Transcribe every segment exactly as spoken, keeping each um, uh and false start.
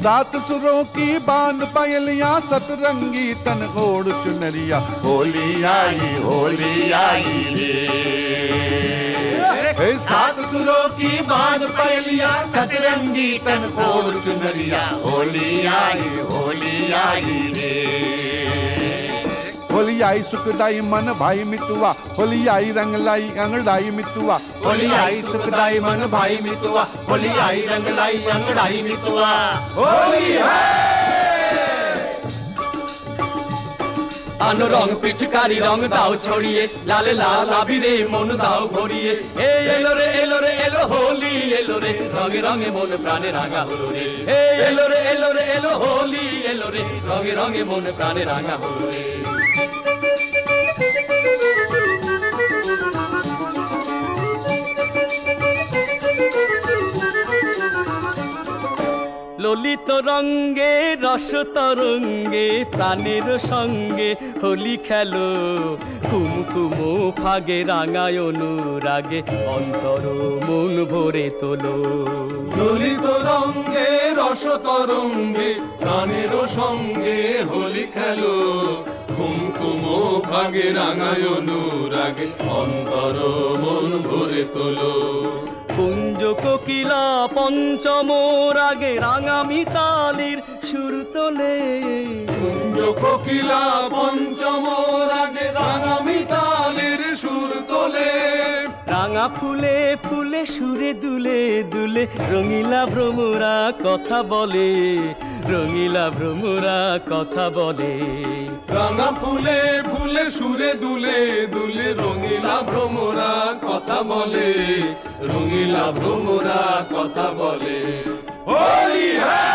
सात सुरों की बांध पायलियां सतरंगी तन ओढ़ चुनरिया होली आई होली आई रे। सात सुरों की बांध पायलियां सतरंगी तन ओढ़ चुनरिया होली आई होली आई रे। होली आई सुखदाई मन भाई मितुआ होली आई रंग लाई अंगड़ाई मितुआ होली आई सुखदाई मन भाई मितुआ होली आई रंग लाई अंगड़ाई मितुआ होली है। आनो रंग पिचकारी रंग दाओ छोड़िए लाल लाल आबिरे मन दाओ भरिए ए एलो रे एलो रे एलो होली एलो रे रंगे रंगे मन प्राणे रांगा हलो रे ए एलो रे एलो रे एलो होली एलो रे रंगे रंगे मन प्राणे रांगा हलो रे। ললিত রঙ্গে রস তরঙ্গে প্রাণের সঙ্গে হোলি খেলো কুমকুমো ফাগে রাঙায় অনুরাগে অন্তর মন ভরে তোলো। ললিত রঙ্গে রস তরঙ্গে প্রাণের সঙ্গে হোলি খেলো কুমকুমো ফাগে রাঙায় অনুরাগে অন্তর মন ভরে তোলো। কুঞ্জ কোকিলা পঞ্চম রাগে রাঙা মিতালির সুর তোলে কুঞ্জ কোকিলা পঞ্চম রাগে রাঙা মিতালির সুর তোলে। রাঙা ফুলে ফুলে সুরে দুলে দুলে রঙিলা ভ্রমরা কথা বলে রঙিলা ভ্রমরা কথা বলে। রাঙা ফুলে ফুলে সুরে দুলে দুলে রঙিলা ভ্রমরা কথা বলে রঙিলা ভ্রমরা কথা বলে। होली है।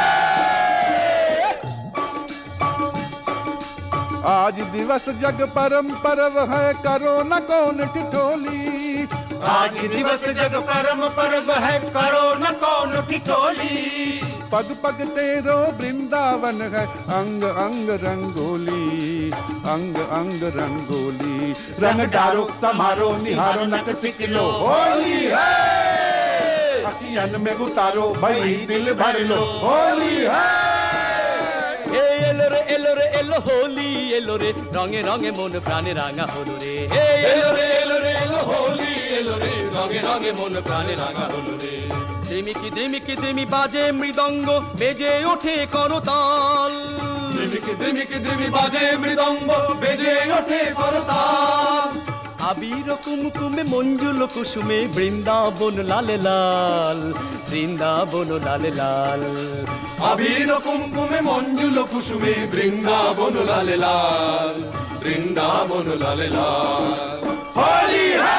आज दिवस जग परम पर्व है करो न कौन ठिठोली। आज दिवस जग परम पर्व है करो न कौन ठिठोली। पग पग तेरो वृंदावन है अंग अंग रंगोली अंग अंग रंगोली। रंग डारो समारो निहारो नक सिकलो होली है। अखियन में उतारो भई दिल भर लो होली है। ए एलो रे एलो रे एलो होली एलो रे रंगे रंगे मन प्राणे रांगा हलो रे ए एलो रे एलो रे एलो होली एलो रे रंगे रंगे मन प्राणे रांगा हलो रे। द्रिमिकी द्रिमिकी द्रिमी बाजे मृदंग बेजे ओठे करताल द्रिमिकी द्रिमिकी द्रिमी बाजे मृदंग बेजे ओठे करताल। আবির কুমকুমে মঞ্জুল কুসুমে বৃন্দাবন লাল লাল বৃন্দাবন লাল লাল। আবির কুমকুমে মঞ্জুল কুসুমে বৃন্দাবন লাল লাল বৃন্দাবন লাল লাল। होली है।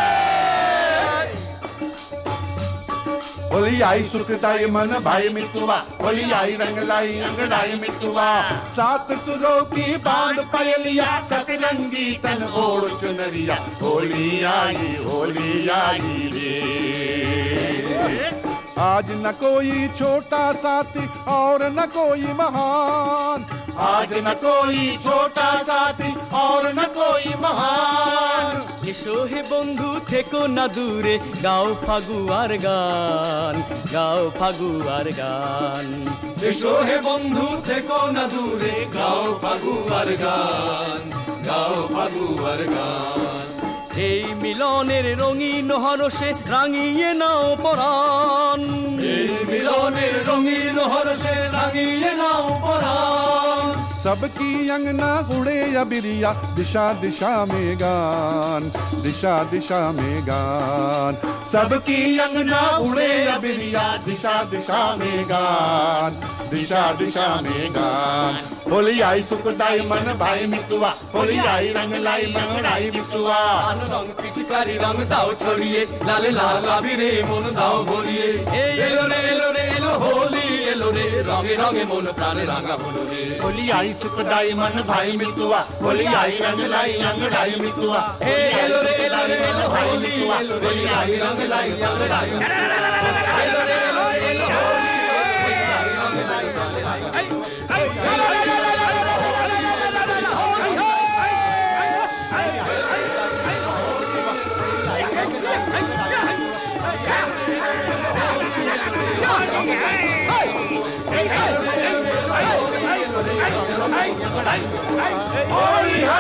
होली आई सुखदाई मन भाई मितुआ होली आई रंग लाई अंगड़ाई मितुआ। सात सुरों की बांध पायलिया सतरंगी तन ओढ़ चुनरिया होली आई होली आई रे। आज न कोई छोटा साथी और न कोई महान आज न कोई छोटा साथी और न कोई महान। এসো হে বন্ধু থেকো না দূরে গাও ফাগুয়ার গান গাও ফাগুয়ার গান। এসো হে বন্ধু থেকো না দূরে গাও ফাগুয়ার গান গাও ফাগুয়ার গান। এই মিলনের রঙিন হরষে রাঙিয়ে নাও পরাণ এই মিলনের রঙিন হরষে রাঙিয়ে নাও পরাণ। सबकी अंगना उड़े या बिरिया दिशा दिशा में गान दिशा दिशा में गान। सबकी अंगना उड़े या बिरिया दिशा दिशा में गान दिशा दिशा में गान। होली आई सुखदाई मन भाई मितुआ होली आई रंग लाई मंगड़ाई मितुआ। रंग पिचकारी रंग दाओ छोड़िए लाल लाल आबिरे मन दाओ भरिए ए एलो रे एलो रे एलो होली एलो रे रंगे रंगे मन प्राणे रांगा हलो रे। होली आई सुखदाई मन भाई मितुआ होली आई रंग लाई अंगड़ाई मितुआ। ए एलो रे एलो रे एलो होली एलो रे आई रंग लाई अंगड़ाई एलो रे एलो रे एलो होली रंग लाई अंगड़ाई। होली है।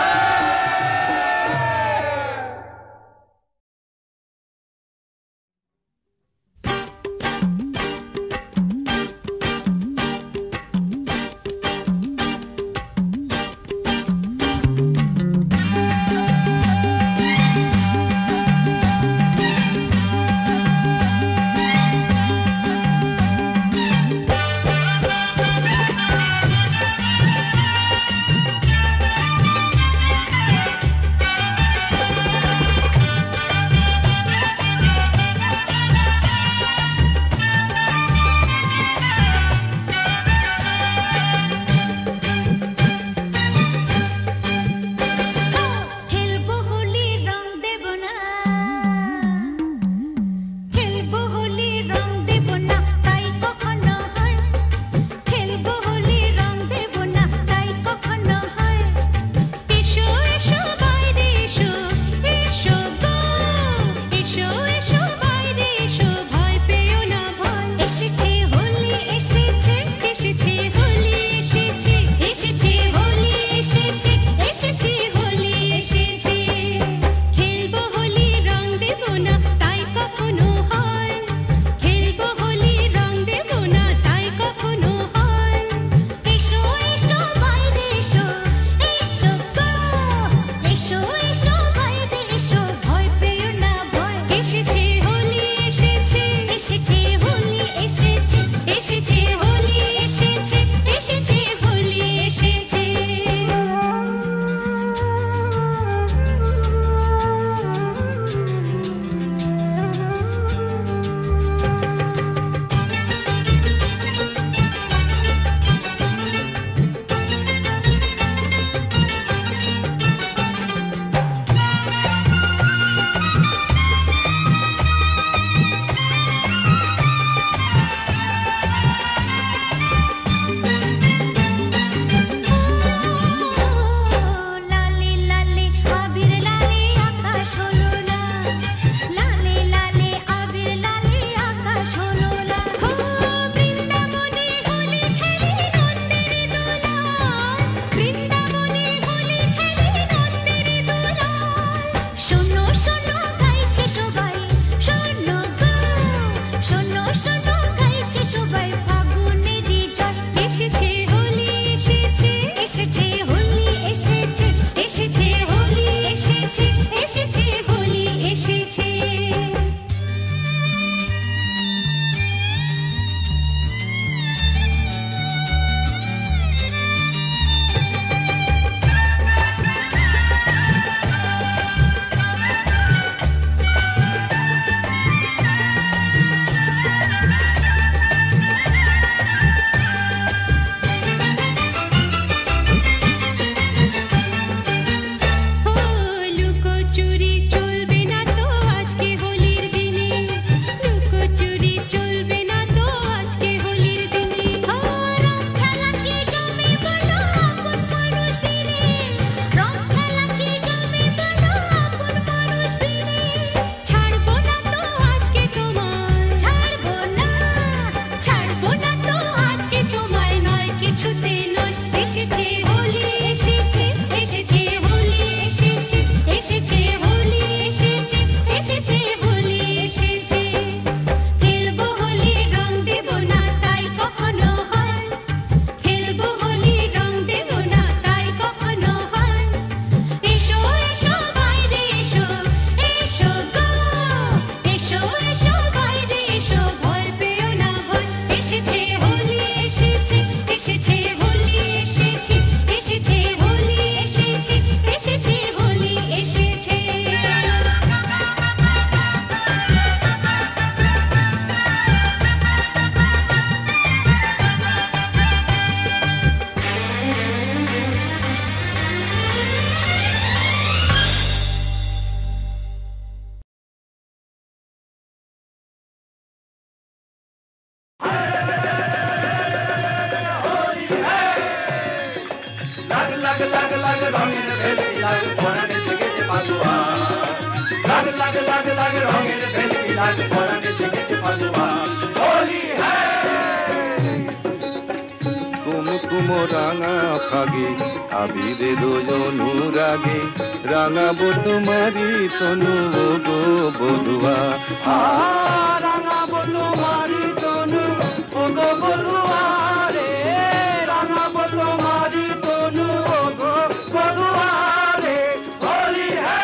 কুমো রাঙা ফাগে আবিরের অনুরাগে রাঙাবো তোমারি তনু গো বধুয়া। রাঙাবো তোমারি তনু ও গো বধুয়া রে, রাঙাবো তোমারি তনু ও গো বধুয়া রে, হোলি হে।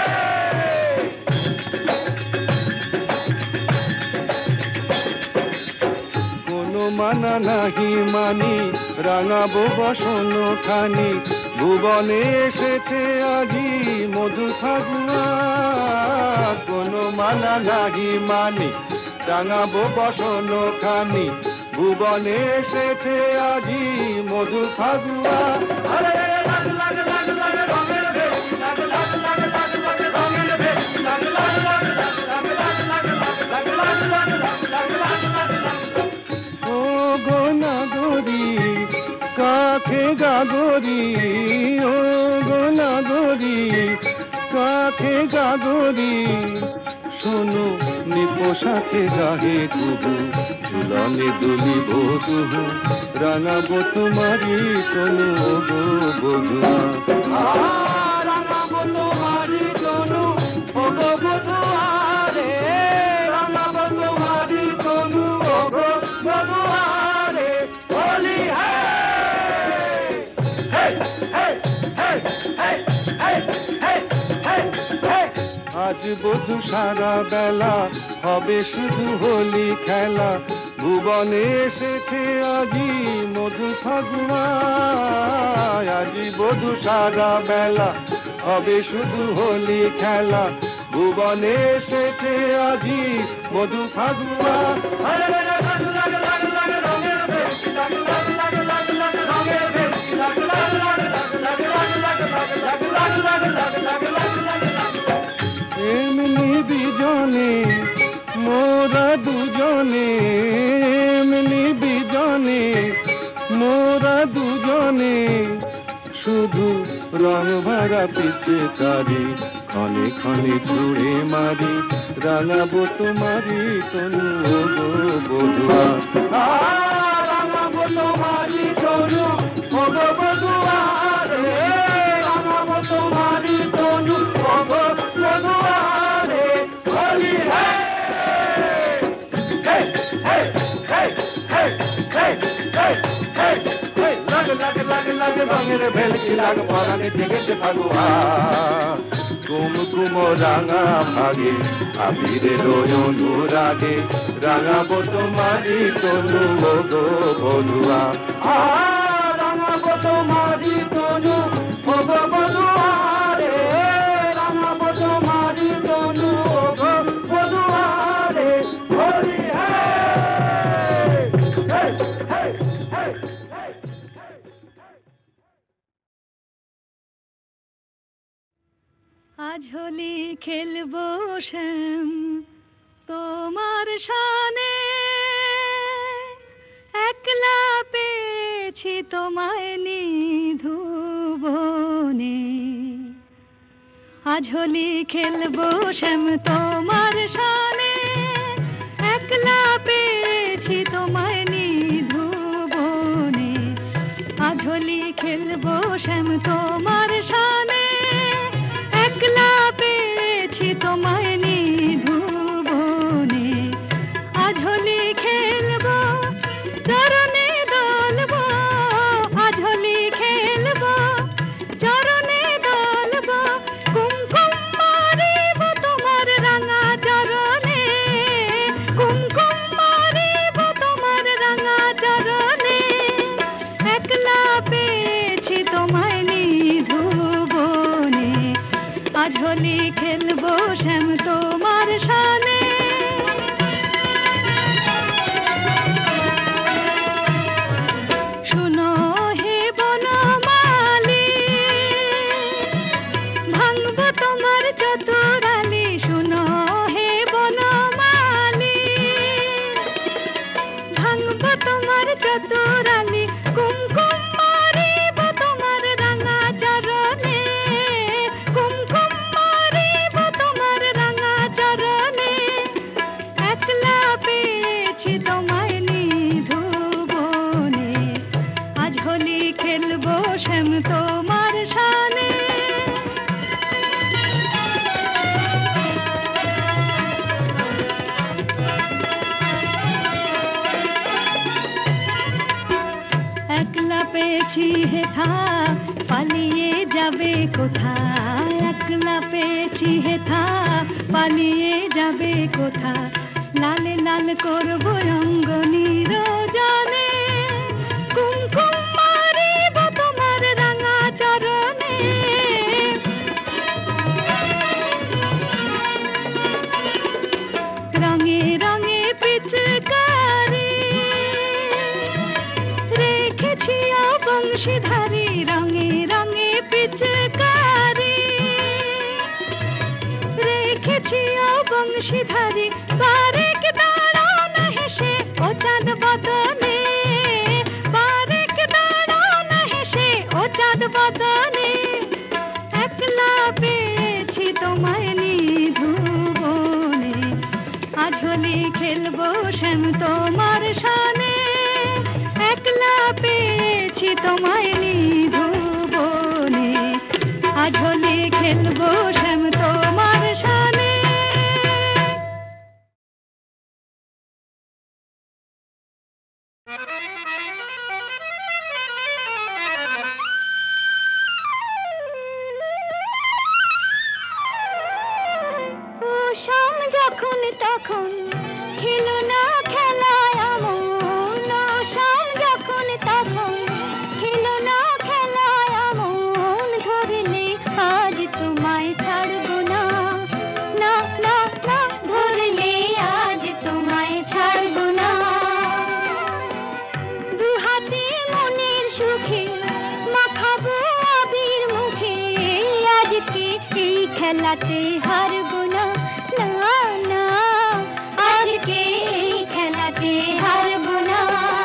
কোনো মানা নাহি মানি রাঙাবো বসন খানি, ভুবনে এসেছে আজি মধু ফাগুয়া। কোনো মানা নাহি মানি রাঙাবো বসন খানি, ভুবনে এসেছে আজি মধু ফাগুয়া। ও গো নাগরি কাকে গাগরি, ও গো নাগরি কাকে গাগরি, শোনো নিপোষাকে গাহে কুহু, ঝুলনে দুলিব তুহু, রাঙাবো তোমারি তনু গো বধুয়া। রাঙাবো তোমারি তনু ও গো বধুয়া রে, রাঙাবো তোমারি তনু ও গো বধুয়া রে, হোলি হে। হে হে হে হে হে হে হে হে। আজ বধূ সারা বেলা হবে শুধু হোলি খেলা, ভুবনে এসেছে আজি মধু ফাগুয়া। আজি বধূ সারা বেলা হবে শুধু হোলি খেলা, ভুবনে এসেছে আজি মধু ফাগুয়া। এমনি বিজনে মোরা দুজনে, এমনি বিজনে মোরা দুজনে, শুধু রং ভরা পিছে কারি, ক্ষণে ক্ষণে ছুড়ে মারি, রাঙাবো তোমারি তনু গো বধুয়া। রাঙাবো তোমারি তনু ও গো বধুয়া রে, রাঙাবো তোমারি তনু ও গো বধুয়া রে, হোলি হে। হে হে হে হে হে হে হে হে। লাগ লাগ লাগ লাগ রঙের ভেলকি লাগ পরাণে জেগেছে ফাগুয়া। কুম কুম রাঙা ভাগে আবিরের অনুরাগে, রাঙাবো তোমারি তনু গো বধুয়া। রাঙাবো তোমারি তনু ও গো বধুয়া রে, রাঙাবো তোমারি তনু ও গো বধুয়া রে, হোলি হে। হে হে হে হে। আজ হোলি খেলবো শ্যাম তোমার শানে, একলা পেয়েছি তোমায় নিধুবনে। আজ হোলি খেলবো শ্যাম তোমার শানে, একলা পেয়েছি তোমায় নিধুবনে। আজ হোলি খেলবো শ্যাম তোমার শানে, একলা পেয়েছি তোমায় নিধুবনে। আজ হোলি খেলবো চরণে দলবো, আজ হোলি খেলবো চরণে দলবো, কুমকুম মারিব তোমার রাঙা চরণে, কুমকুম মারিব তোমার রাঙা চরণে। একলা পেয়েছি তোমায় নিধুবনে, আজ হোলি খেলবো শ্যাম তোমার শানে। শুনো হে বনমালী, ভাঙবো তোমার চতুরালি, শুনো হে বনমালী, ভাঙবো তোমার চতুরালি, কুমকুম মারিব তোমার রাঙা চরণে, কুমকুম মারিব তোমার রাঙা চরণে। একলা পেয়েছি তোমায় নিধুবনে, আজ হোলি যাবে কোথায়, একলা পেয়েছি হেথা, পালিয়ে যাবে কোথা, লালে লাল করবো অঙ্গ নিরজনে, কুমকুম মারিব তোমার রাঙা চরণে। রঙে রঙে পিচকারি রেখেছি বংশীধারী, রঙে রঙে পিচকারি রেখেছি বংশীধারী, বারেক দাঁড়ান হেসে ও চাঁদ বদনে, বারেক দাঁড়ান হেসে ও চাঁদ বদনে, একলা পেয়েছি তোমায় নিধুবনে, আজ হোলি খেলবো শ্যাম তোমার শানে, একলা পেয়েছি তোমায় নিধুবনে, আজ হোলি খেলবো শ্যাম তোমার শানে। ও শাম যখন তখন খেলো না খেলায় আমন, ও শাম যখন তখন খেলো না খেলায় আমন, ধরলে আজ তোমায় ছাড়বো না, না না না, ধরলে আজ তোমায় ছাড়বো না। দু হাতে মনের সুখে মাখাবো আবির মুখে, আজকে এই খেলাতে হারবো না, না না, আজকে এই খেলাতে হারবো না।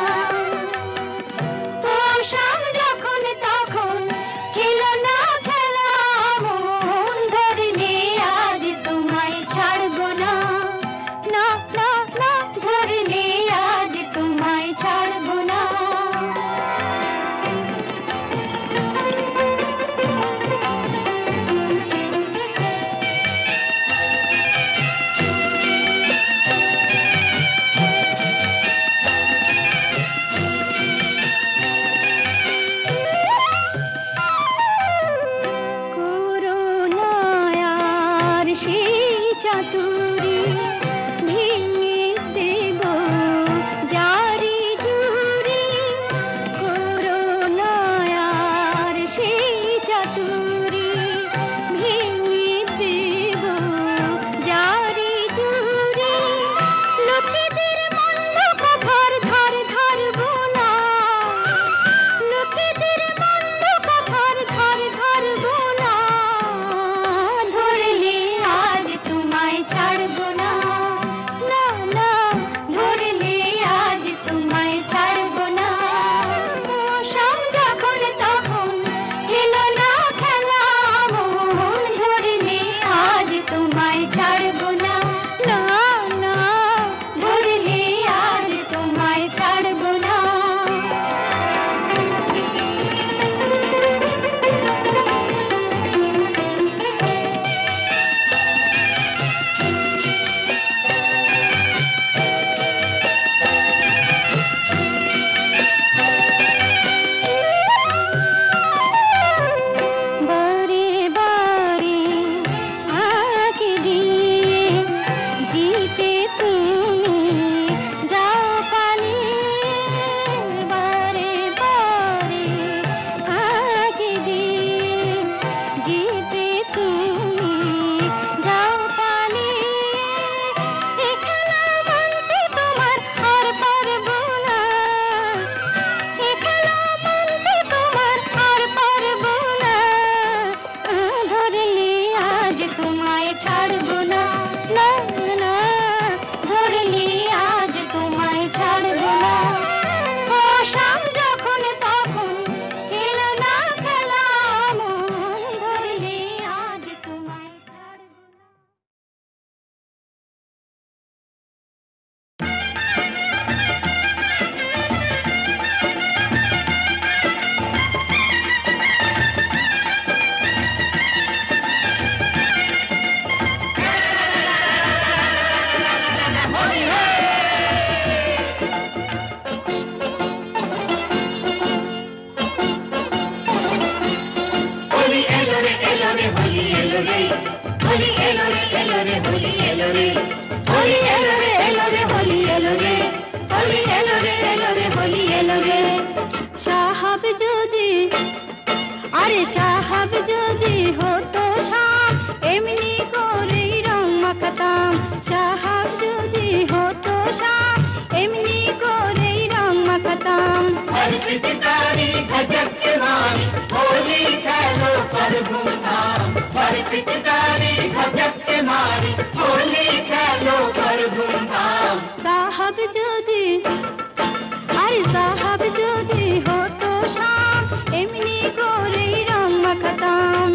ও শাম যখন তখন খেলো না খেলা মন, ধরলে আজ তোমায় ছাড়বো না, না না না, ধরলে আজ তোমায় ছাড়বো না। করুণায়ার সেই চাতুরি ভেঙে দেব জারি জুরি, করুণায়ার সেই চাতুরি ভেঙে দেব জারি জুরি, লোকেদের মন্দ কথার ধার ধারবো না, লোকেদের মন্দ কথার ধার ধারবো না, ধরলে আজ তোমায় ছাড়বো না, না না, ধরলে আজ তোমায় ছাড়বো না। ও শাম যখন তখন খেলো না খেলা মন, ধরলে আজ তোমায় ছাড়বো না, না না, ধরলে আজ তোমায় ছাড়বো না। বারে বারে আঁকে দিয়ে জিতে তুমি যাও পালিয়ে, বারে বারে আঁকে দিয়ে জিতে তুমি যাও পালিয়ে, এ খেলা মানতে তোমার আর পারবো না, এ খেলা মানতে তোমার আর পারবো না, ধরলে আজ তোমায় ছাড়বো না, না না, ধরলে আজ তোমায় ছাড়বো না। ও শাম যখন তখন খেলো না খেলা মন, ধরলে আজ তোমায় ছাড়বো না। Hey! রে এলো রে হোলি এলো রে হোলি এলো রে এলো রে হোলি এলো রে হোলি এলো রে এলো রে হোলি এলো রে হোলি এলো রে এলো রে হোলি এলো রে সাহাব যদি আরে সাহাব যদি হতো সাপ এমনি করেই রং মাখাতাম সাহাব যদি হতো সাপ এমনি করেই রং মাখাতাম हर पिचकारी गजब के मारी होली खेलो कर घूमधाम हर पिचकारी गजब के मारी होली खेलो कर घूमधाम साहब যদি আরে সাহাব যদি হতো সাপ এমনি করেই রং মাখাতাম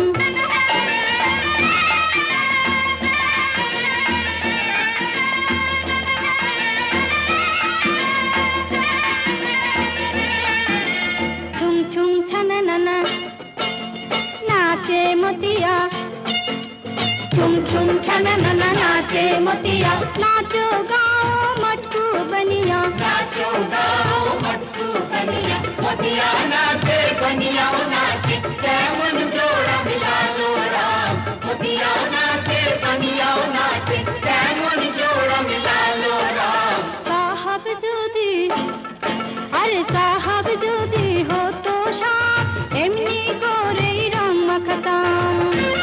ছুম ছুম ছানা নানা নাচে মতিয়া ছুম ছুম ছানা নানা নাচে মতিয়া নাচো গাও মটকু बनिया नाचो गाओ मटकू बनिया मोतिया नाचे बनिया नाचे कैमन जोड़ा मिला लो राम मोतिया नाचे बनिया नाचे कैमन जोड़ा मिला लो राम साहब যদি আরে সাহাব যদি হতো সাপ এমনি করেই রং মাখাতাম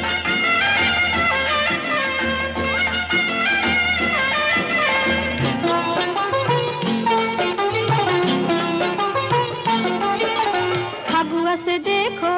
से देखो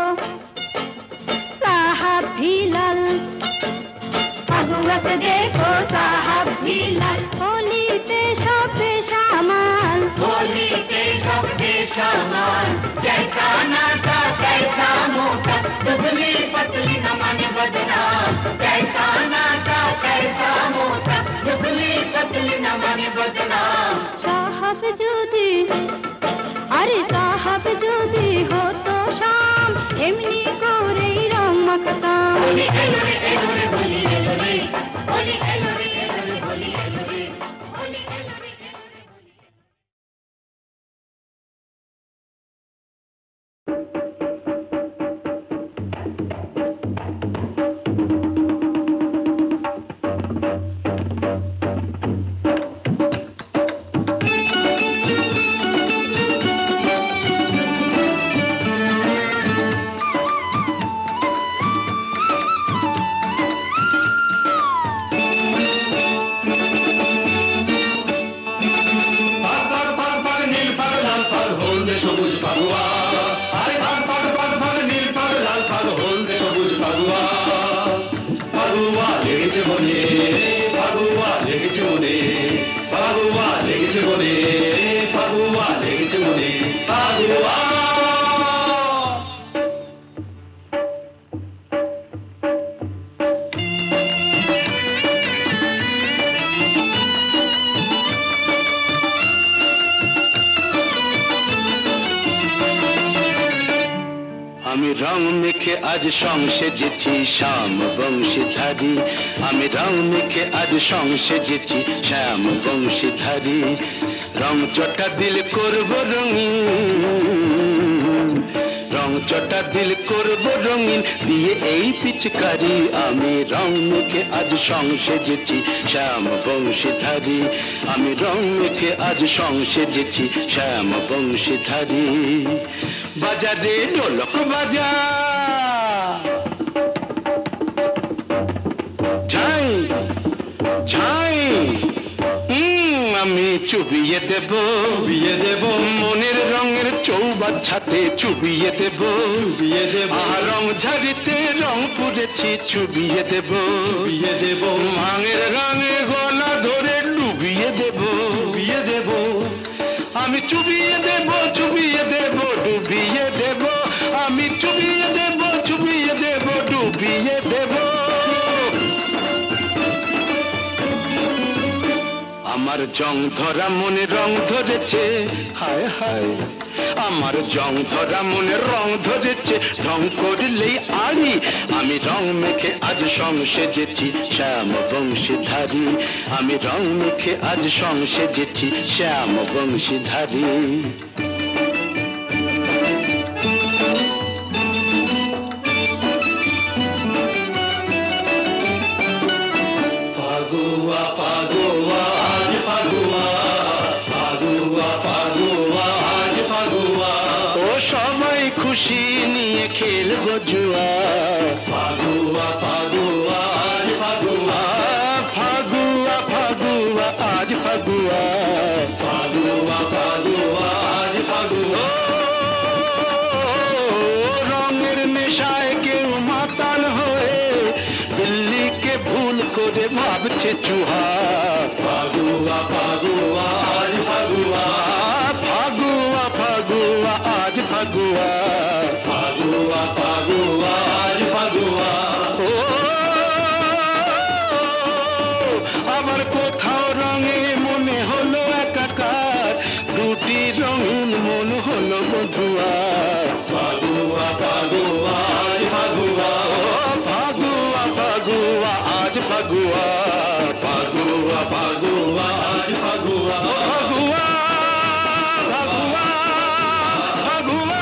साहब भी लाल फगुआ से देखो साहब भी लाल होली पे सब शामान होली पे सब शामान जैसा नाता कैसा मोटा दुबली पतली न माने बदनाम जैसा नाता कैसा मोटा दुबली पतली न माने बदनाम साहब যদি আরে সাহাব যদি হতো শাম এমনি করেই রং মাখাতাম হোলি এলো রে এলো রে হোলি এলো রে হোলি এলো রে এলো রে হোলি এলো রে হোলি এলো রে আজ সংসেজেছি শ্যাম বংশীধারী আমি রং মেখে আজ সংসেজেছি শ্যাম বংশীধারী রং চটা দিল করব রঙিন রং চটা দিল করব রঙিন দিয়ে এই পিচকারি আমি রং মেখে আজ সংসেজেছি শ্যাম বংশীধারী আমি রং মেখে আজ সংসেজেছি শ্যাম বংশীধারী বাজারে ঢোলক বাজা যাই যাই আমি চুবিয়ে দেব চুবিয়ে দেব মনের রঙের চৌবাচ্চাতে চুবিয়ে দেব চুবিয়ে দেব রং ঝাড়িতে রং পুড়েছি চুবিয়ে দেব চুবিয়ে দেব মাঙের রঙে গলা ধরে ডুবিয়ে দেব ডুবিয়ে দেব আমি চুবিয়ে দেব চুবিয়ে দেব ডুবিয়ে দেব আমি চুবিয়ে দেব চুবিয়ে দেব ডুবিয়ে দেব আমার জং ধরা মনে রং ধরেছে হায় হায় আমার জং ধরা মনে রং ধরেছে ঢং করলেই আড়ি আমি রং মেখে আজ সংসেজেছি শ্যাম বংশীধারী আমি রং মেখে আজ সংসেজেছি শ্যাম বংশীধারী খেলবো জুয়া ফাগুয়া ফাগুয়া আজ ফাগুয়া ফাগুয়া ফাগুয়া আজ ফাগুয়া ফাগুয়া ফাগুয়া আজ ফাগুয়া রঙের নেশায় কেউ মাতাল হয়ে দিল্লিকে ভুল করে ভাবছে চুহা ফাগুয়া ফাগুয়া আজ ফাগুয়া ফাগুয়া ফাগুয়া আজ ফাগুয়া ফাগুয়া ফাগুয়া আজ ফাগুয়া ও আবার কোথাও রঙে মনে হলো একাকার দুটি রঙিন মন হলো বধুয়া ফাগুয়া ফাগুয়া আজ ফাগুয়া ফাগুয়া ফাগুয়া আজ ফাগুয়া ফাগুয়া ফাগুয়া আজ ফাগুয়া ফাগুয়া ফাগুয়া ফাগুয়া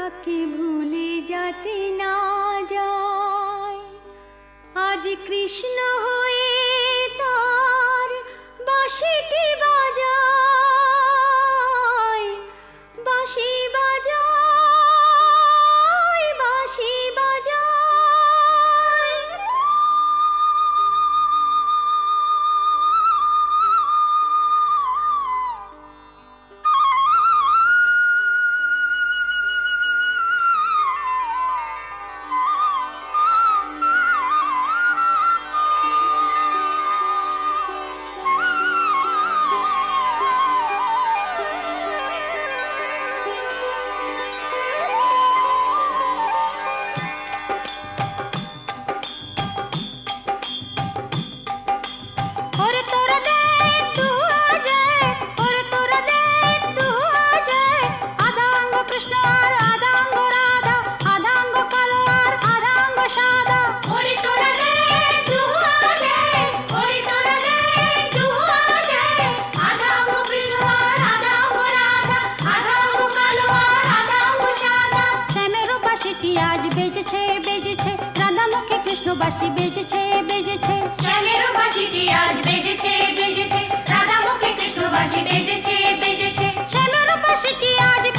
তাকে ভুলে যেতে না যায়। আজ কৃষ্ণ হয়ে তার বাঁশিটি বাজায়, বাঁশি বাজায়, বাঁশি বাজায়। বাঁশি বেজেছে বেজেছে, শ্যামেরও বাঁশিটি আজ বেজেছে বেজেছে, রাধা মুখে কৃষ্ণ বাঁশি বেজেছে বেজেছে, শ্যামেরও বাঁশিটি আজ